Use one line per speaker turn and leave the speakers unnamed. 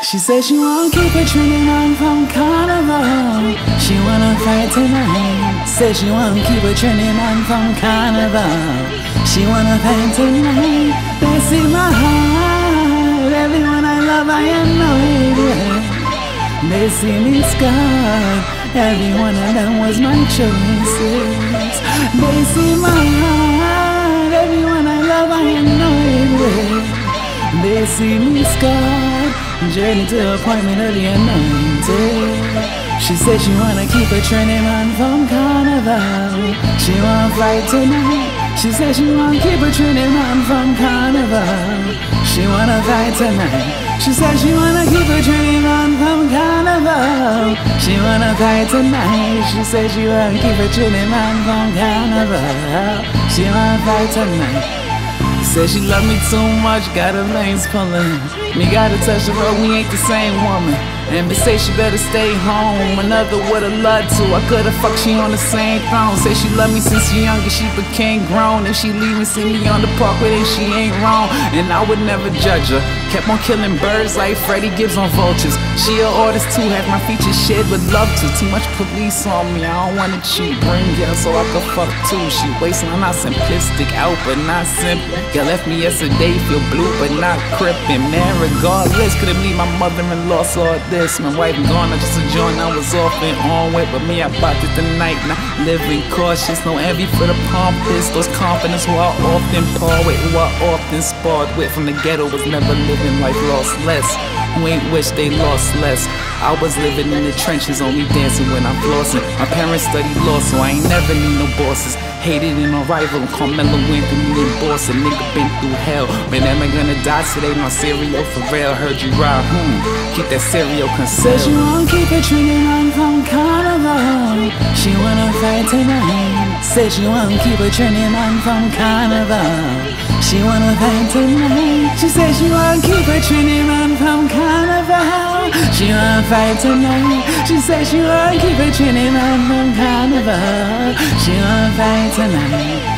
She said she won't keep a Trini man from Carnival. She wanna fight tonight. Said she won't keep a Trini man from Carnival. She wanna fight tonight. They see my heart. Everyone I love, I annoyed. They see me scarred. Every one of them was my choices. They see my heart. Everyone I love, I annoyed. They see me scarred. Journey to appointment of the anointed. She said she wanna keep a Trini man from Carnival. She wanna fight tonight. She said she wanna keep a Trini man from Carnival. She wanna fight tonight. She said she wanna keep a Trini man from Carnival. She wanna fight tonight. She said she wanna keep a Trini man from Carnival. She wanna fight tonight. Said she love me too much, got her veins pulling. Me gotta touch the road, we ain't the same woman. And bitch say she better stay home. Another would've loved to, I could've fucked, she on the same throne. Say she love me since she younger, she became grown. If she leave and see me on the parkway, then she ain't wrong. And I would never judge her. Kept on killing birds like Freddie Gibbs on vultures. She an artist too, have my features shared, would love to. Too much police on me, I don't wanna cheat. Bring girl so I could fuck too. She wasting, I'm not simplistic, out but not simple. Girl left me yesterday, feel blue but not crippin'. Man, regardless, couldn't leave my mother-in-law, saw this. My wife gone, I just a joint I was off and on with. But me, I bought it tonight, now living cautious. No envy for the pompous, those confidence who I often par with, who I often sparred with. From the ghetto, was never living life lost less. Who ain't wish they lost less. I was living in the trenches, only dancing when I'm flossing. My parents studied law, so I ain't never need no bosses. Hated in a rival, Carmelo went through me in Boston. Nigga been through hell, man, am I gonna die today? My cereal for real, heard you ride, keep that cereal concealed. Said she won't keep a Trini man from Carnival. She wanna fight tonight. Said she won't keep a Trini man from Carnival. She wanna fight tonight. She said she won't keep a Trini man from Carnival. She wanna fight tonight. She said she won't keep a Trini man from Carnival. She wanna fight tonight.